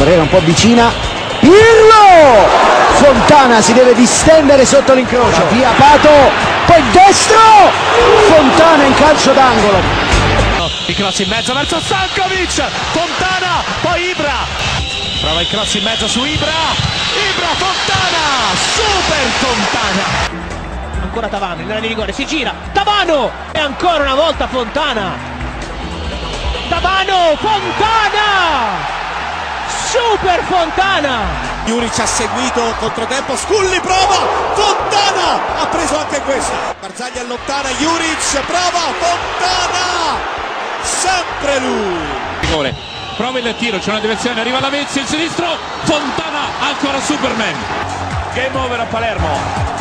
barriera un po' vicina, Pirlo! Fontana si deve distendere sotto l'incrocio, via Pato, poi destro, Fontana in calcio d'angolo. Il cross in mezzo verso Stankovic, Fontana, poi Ibra, prova il cross in mezzo su Ibra, Fontana, super Fontana. Ancora Tavano in area di rigore, si gira, Tavano e ancora una volta Fontana, Tavano, Fontana, super Fontana. Juric ha seguito controtempo, Sculli prova, Fontana ha preso anche questa, Barzagli allontana, Juric prova, Fontana, sempre lui. Rigore, prova il tiro, c'è una direzione, arriva Lavezzi, il sinistro, Fontana, ancora Superman. Game over a Palermo.